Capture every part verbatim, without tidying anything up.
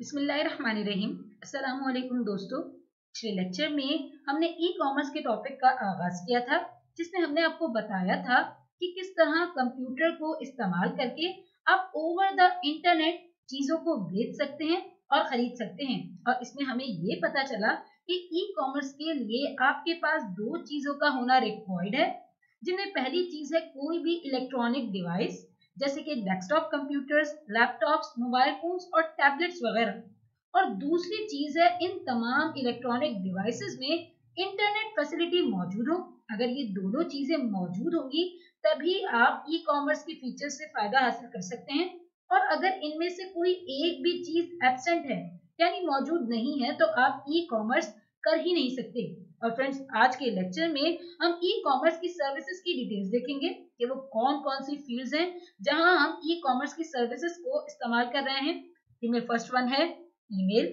बिस्मिल्लाहिर्रहमानिर्रहीम। अस्सलाम वालेकुम दोस्तों। पिछले लेक्चर में हमने ई कॉमर्स के टॉपिक का आगाज किया था, जिसमें हमने आपको बताया था कि किस तरह कंप्यूटर को इस्तेमाल करके आप ओवर द इंटरनेट चीजों को बेच सकते हैं और खरीद सकते हैं। और इसमें हमें ये पता चला कि ई कॉमर्स के लिए आपके पास दो चीजों का होना रिक्वायर्ड है, जिनमें पहली चीज है कोई भी इलेक्ट्रॉनिक डिवाइस जैसे कि desktop computers, laptops, mobile phones और टैबलेट्स वगैरह। और दूसरी चीज है इन तमाम इलेक्ट्रॉनिक डिवाइसेस में इंटरनेट फैसिलिटी मौजूद हो। अगर ये दोनों चीजें मौजूद होंगी तभी आप ई कॉमर्स के फीचर से फायदा हासिल कर सकते हैं। और अगर इनमें से कोई एक भी चीज एब्सेंट है यानी मौजूद नहीं है तो आप ई कॉमर्स कर ही नहीं सकते। और फ्रेंड्स, आज के लेक्चर में हम ई कॉमर्स की सर्विसेज की डिटेल्स देखेंगे कि वो कौन कौन सी फील्ड्स हैं जहां हम ई कॉमर्स की सर्विसेज को इस्तेमाल कर रहे हैं। इनमें फर्स्ट वन है email,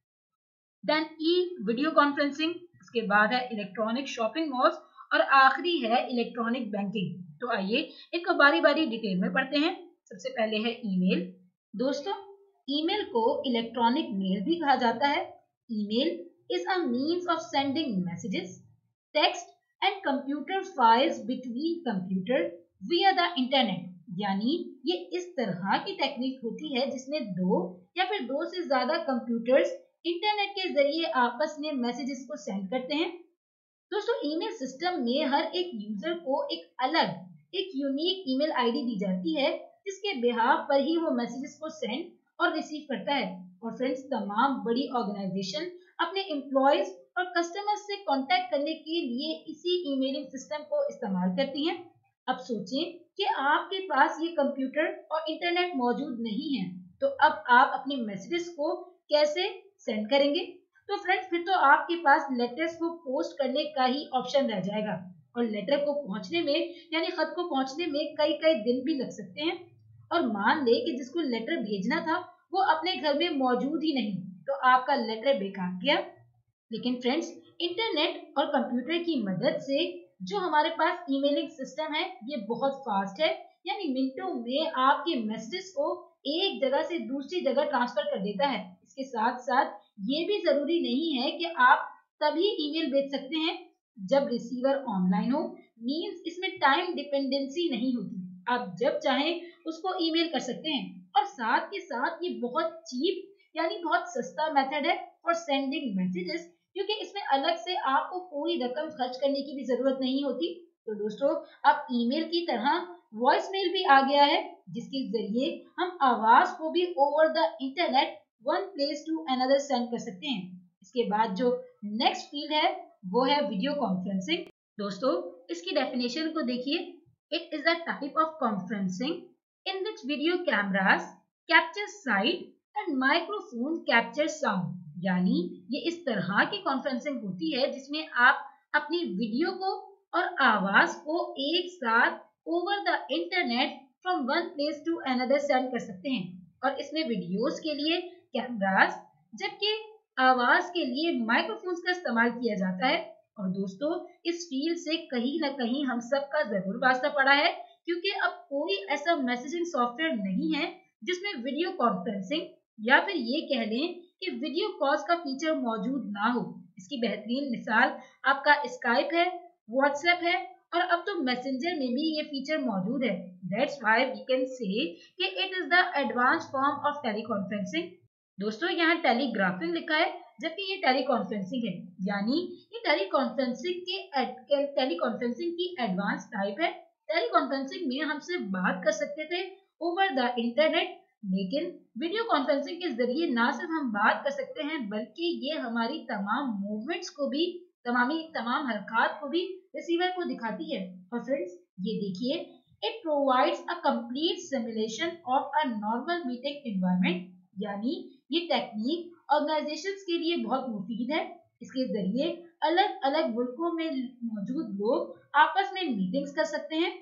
then e video conferencing, उसके बाद है इलेक्ट्रॉनिक शॉपिंग मॉल्स और आखिरी है इलेक्ट्रॉनिक बैंकिंग। तो आइए इनको बारी बारी डिटेल में पढ़ते हैं। सबसे पहले है ईमेल। दोस्तों, ईमेल को इलेक्ट्रॉनिक मेल भी कहा जाता है। Email is a means of sending messages, text and computer files between computer via the internet। यानी ये इस तरह की टेक्निक होती है जिसमें दो या फिर दो से ज्यादा कंप्यूटर्स इंटरनेट के जरिए आपस में मैसेजेस को सेंड करते हैं। दोस्तों, ईमेल सिस्टम में हर एक यूजर को एक अलग, एक यूनिक ईमेल आईडी दी जाती है जिसके बिहाफ पर ही वो मैसेजेस को सेंड और रिसीव करता है। और फ्रेंड्स, तमाम बड़ी ऑर्गेनाइजेशन अपने एम्प्लॉयज और कस्टमर्स से कांटेक्ट करने के लिए इसी ईमेलिंग सिस्टम को इस्तेमाल करती हैं। अब सोचें कि आपके पास ये कंप्यूटर और इंटरनेट मौजूद नहीं है, तो अब आप अपने मैसेजेस को कैसे सेंड करेंगे? तो फ्रेंड्स, फिर तो आपके पास लेटर्स को पोस्ट करने का ही ऑप्शन रह जाएगा और लेटर को पहुंचने में यानी खत को पहुंचने में कई कई दिन भी लग सकते हैं। और मान ले कि जिसको लेटर भेजना था वो अपने घर में मौजूद ही नहीं, तो आपका लेटर बेकार गया। लेकिन फ्रेंड्स, इंटरनेट और कंप्यूटर की मदद से जो हमारे पास ईमेलिंग सिस्टम है ये बहुत फास्ट है, यानी मिनटों में आपके मैसेजेस को एक जगह से दूसरी जगह ट्रांसफर कर देता है। इसके साथ साथ ये भी जरूरी नहीं है कि आप तभी ईमेल भेज सकते हैं जब रिसीवर ऑनलाइन हो। मींस इसमें टाइम डिपेंडेंसी नहीं होती, आप जब चाहें उसको ईमेल कर सकते हैं। और साथ के साथ ये बहुत चीप यानी बहुत सस्ता मेथड है फॉर सेंडिंग मैसेजेस, क्योंकि इसमें अलग से आपको कोई रकम खर्च करने की भी जरूरत नहीं होती। तो दोस्तों, अब ईमेल की तरह वॉइस मेल भी आ गया है जिसके जरिए हम आवाज को भी over the internet one place to another send कर सकते हैं। इसके बाद जो नेक्स्ट फील्ड है वो है वीडियो कॉन्फ्रेंसिंग। दोस्तों, इसकी डेफिनेशन को देखिए। It is a type of conferencing in which video cameras capture sight and microphone capture sound. यानी ये इस तरह की कॉन्फ्रेंसिंग होती है जिसमें आप अपनी वीडियो को और आवाज को एक साथ over the internet from one place to another send कर सकते हैं। और इसमें वीडियोस के लिए कैमरास जबकि आवाज के लिए माइक्रोफोन्स का इस्तेमाल किया जाता है। और दोस्तों, इस फील्ड से कहीं ना कहीं हम सबका जरूर वास्ता पड़ा है, क्योंकि अब कोई ऐसा मैसेजिंग सॉफ्टवेयर नहीं है जिसमें वीडियो कॉन्फ्रेंसिंग या फिर ये कह लें कि वीडियो कॉल्स का फीचर मौजूद ना हो। इसकी बेहतरीन मिसाल आपका स्काइप है, व्हाट्सएप है और अब तो मैसेंजर में भी ये फीचर मौजूद है। That's why we can say that it is the advance form of teleconferencing. दोस्तों, यहाँ टेलीग्राफिंग लिखा है जबकि ये टेलीकॉन्फ्रेंसिंग है, यानी ये टेलीकॉन्फ्रेंसिंग के टेलीकॉन्फ्रेंसिंग की एडवांस टाइप है। टेलीकॉन्फ्रेंसिंग में हम सिर्फ बात कर सकते थे ओवर द इंटरनेट, लेकिन वीडियो कॉन्फ्रेंसिंग के जरिए ना सिर्फ हम बात कर सकते हैं बल्कि ये हमारी तमाम मूवमेंट्स को भी तमामी तमाम हरकत को भी रिसीवर को दिखाती है। और फ्रेंड्स, ये देखिए, it provides a complete simulation of a normal meeting environment. यानी ये टेक्निक ऑर्गेनाइजेशंस के लिए बहुत मुफीद है। इसके जरिए अलग अलग मुल्कों में मौजूद लोग आपस में मीटिंग्स कर सकते हैं।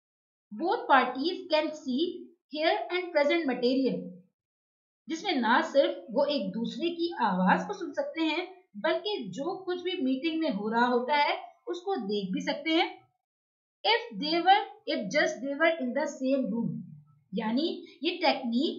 Both parties can see hear and present material, जिसमें ना सिर्फ वो एक दूसरे की आवाज को सुन सकते हैं बल्कि जो कुछ भी मीटिंग में हो रहा होता है उसको देख भी सकते हैं। If they were if just they were in the same room, यानी ये टेक्निक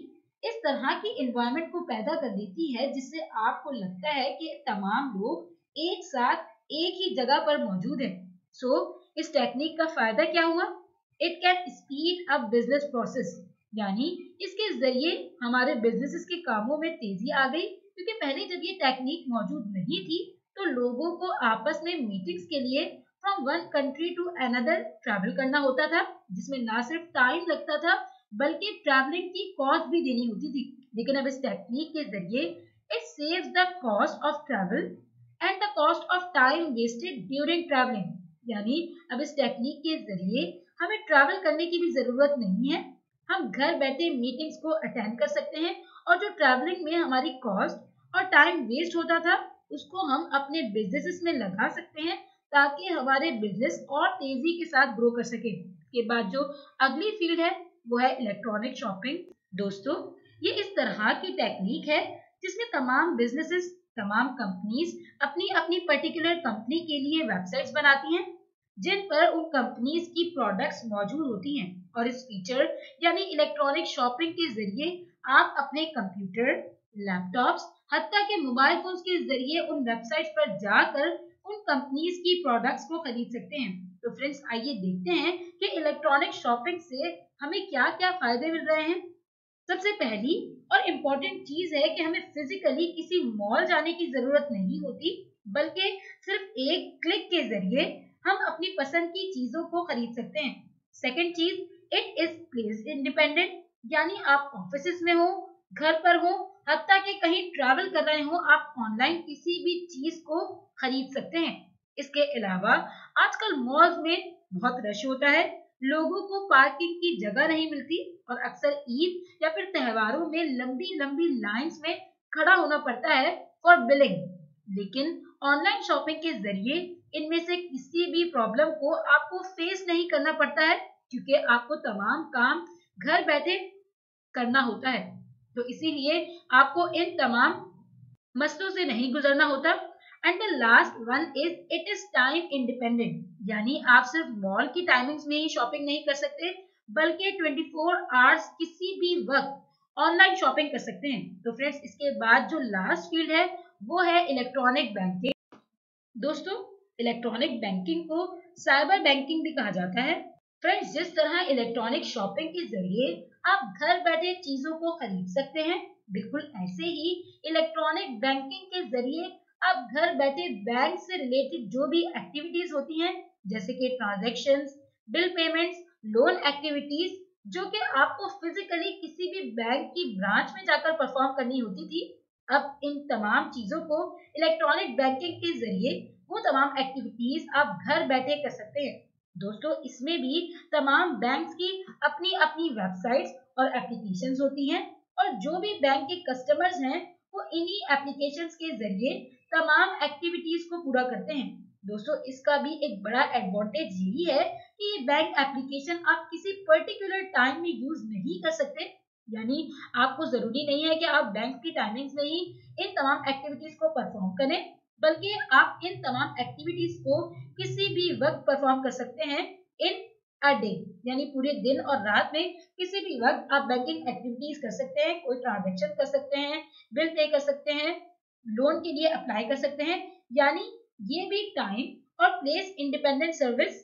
इस तरह की एनवायरनमेंट को पैदा कर देती है जिससे आपको लगता है कि तमाम लोग एक साथ एक ही जगह पर मौजूद हैं। सो so, इस टेक्निक का फायदा क्या हुआ? It can speed up business process, यानी इसके जरिए हमारे बिजनेसेस के कामों में तेजी आ गई, क्योंकि पहले जब ये टेक्निक मौजूद नहीं थी तो लोगों को आपस में मीटिंग्स के लिए from one country to another travel करना होता था, जिसमें ना सिर्फ टाइम लगता था बल्कि ट्रैवलिंग की कॉस्ट भी देनी होती थी। लेकिन अब इस टेक्निक के जरिए it saves the cost of travel and the cost of time wasted during travelling, यानी अब इस टेक्निक के जरिए हमें ट्रैवल करने की भी जरूरत नहीं है। हम घर बैठे मीटिंग्स को अटेंड कर सकते हैं और जो ट्रैवलिंग में हमारी कॉस्ट और टाइम वेस्ट होता था उसको हम अपने बिजनेसेस में लगा सकते हैं ताकि हमारे बिजनेस और तेजी के साथ ग्रो कर सके। इसके बाद जो अगली फील्ड है वो है इलेक्ट्रॉनिक शॉपिंग। दोस्तों, ये इस तरह की टेक्निक है जिसमें तमाम बिजनेसेस, तमाम कंपनीज अपनी अपनी पर्टिकुलर कंपनी के लिए वेबसाइट्स बनाती हैं जिन पर उन कंपनीज की प्रोडक्ट्स मौजूद होती हैं, और इस फीचर यानी इलेक्ट्रॉनिक शॉपिंग के जरिए आप अपने कंप्यूटर, लैपटॉप्स, हत्ता के मोबाइल फोन्स के जरिए उन वेबसाइट्स पर जाकर उन कंपनीज की प्रोडक्ट्स को खरीद सकते हैं। तो फ्रेंड्स, आइए देखते हैं कि इलेक्ट्रॉनिक शॉपिंग से हमें क्या क्या फायदे मिल रहे हैं। सबसे पहली और इम्पोर्टेंट चीज है कि हमें फिजिकली किसी मॉल जाने की जरूरत नहीं होती, बल्कि सिर्फ एक क्लिक के जरिए हम अपनी पसंद की चीजों को खरीद सकते हैं। सेकंड चीज, इट इज प्लेस इंडिपेंडेंट, यानी आप ऑफिस में हो, घर पर हो, हत्ता कि कहीं ट्रैवल कर रहे हो, आप ऑनलाइन किसी भी चीज को खरीद सकते हैं। इसके अलावा आजकल मॉल्स में बहुत रश होता है, लोगों को पार्किंग की जगह नहीं मिलती और अक्सर ईद या फिर त्योहारों में लंबी लंबी लाइंस में खड़ा होना पड़ता है फॉर बिलिंग। लेकिन ऑनलाइन शॉपिंग के जरिए इनमें से किसी भी प्रॉब्लम को आपको फेस नहीं करना पड़ता है, क्योंकि आपको तमाम काम घर बैठे करना होता है। तो इसीलिए आपको इन तमाम मसलों से नहीं गुजरना होता। And the last one is it is time independent, यानी आप सिर्फ मॉल की टाइमिंग्स में ही शॉपिंग नहीं कर सकते बल्कि ट्वेंटी फोर आवर्स किसी भी वक्त ऑनलाइन शॉपिंग कर सकते हैं। तो फ्रेंड्स, इसके बाद जो लास्ट फील्ड है वो है इलेक्ट्रॉनिक बैंकिंग। दोस्तों, इलेक्ट्रॉनिक बैंकिंग को साइबर बैंकिंग भी कहा जाता है। फ्रेंड्स, जिस तरह इलेक्ट्रॉनिक शॉपिंग के जरिए आप घर बैठे चीजों को खरीद सकते हैं, बिल्कुल ऐसे ही इलेक्ट्रॉनिक बैंकिंग के जरिए आप घर बैठे बैंक से रिलेटेड जो भी एक्टिविटीज होती हैं, जैसे कि transactions, bill payments, loan activities, जो कि आपको फिजिकली किसी भी बैंक की ब्रांच में जाकर परफॉर्म करनी होती थी, अब इन तमाम चीजों को इलेक्ट्रॉनिक बैंकिंग के जरिए वो तमाम एक्टिविटीज आप घर बैठे कर सकते हैं। दोस्तों, इसमें भी तमाम बैंक्स की अपनी अपनी वेबसाइट्स और एप्लीकेशंस होती हैं, और जो भी बैंक के कस्टमर्स हैं वो इन्हीं एप्लीकेशंस के जरिए तमाम एक्टिविटीज को पूरा करते हैं। दोस्तों, इसका भी एक बड़ा एडवांटेज यही है कि ये बैंक एप्लीकेशन आप किसी पर्टिकुलर टाइम में यूज नहीं कर सकते, यानी आपको जरूरी नहीं है कि आप बैंक की टाइमिंग्स में ही इन तमाम एक्टिविटीज को परफॉर्म करें, बल्कि आप इन तमाम एक्टिविटीज को किसी भी वक्त परफॉर्म कर सकते हैं इन अ डे, यानी पूरे दिन और रात में किसी भी वक्त आप बैंकिंग एक्टिविटीज कर सकते हैं, कोई ट्रांजैक्शन कर सकते हैं, बिल पे कर सकते हैं, लोन के लिए अप्लाई कर सकते हैं, यानी ये भी टाइम और प्लेस इंडिपेंडेंट सर्विस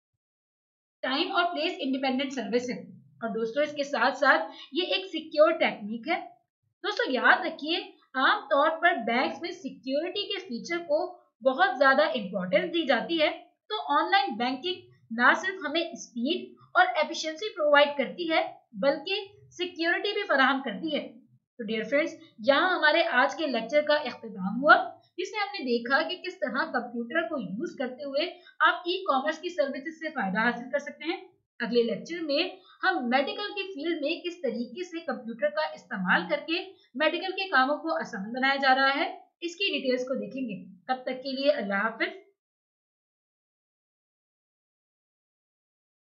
टाइम और प्लेस इंडिपेंडेंट सर्विस है। और दोस्तों, इसके साथ साथ ये एक सिक्योर टेक्निक है। दोस्तों, याद रखिए, आमतौर पर बैंक्स में सिक्योरिटी के फीचर को बहुत ज्यादा इंपॉर्टेंस दी जाती है, तो ऑनलाइन बैंकिंग ना सिर्फ हमें स्पीड और एफिशिएंसी प्रोवाइड करती है बल्कि सिक्योरिटी भी फराहम करती है। तो डियर फ्रेंड्स, यहाँ हमारे आज के लेक्चर का इख्तिताम हुआ, जिसमें हमने देखा कि किस तरह कंप्यूटर को यूज करते हुए आप ई कॉमर्स की सर्विसेज से फायदा हासिल कर सकते हैं। अगले लेक्चर में हम मेडिकल की फील्ड में किस तरीके से कंप्यूटर का इस्तेमाल करके मेडिकल के कामों को आसान बनाया जा रहा है, इसकी डिटेल्स को देखेंगे। तब तक के लिए अल्लाह हाफिज।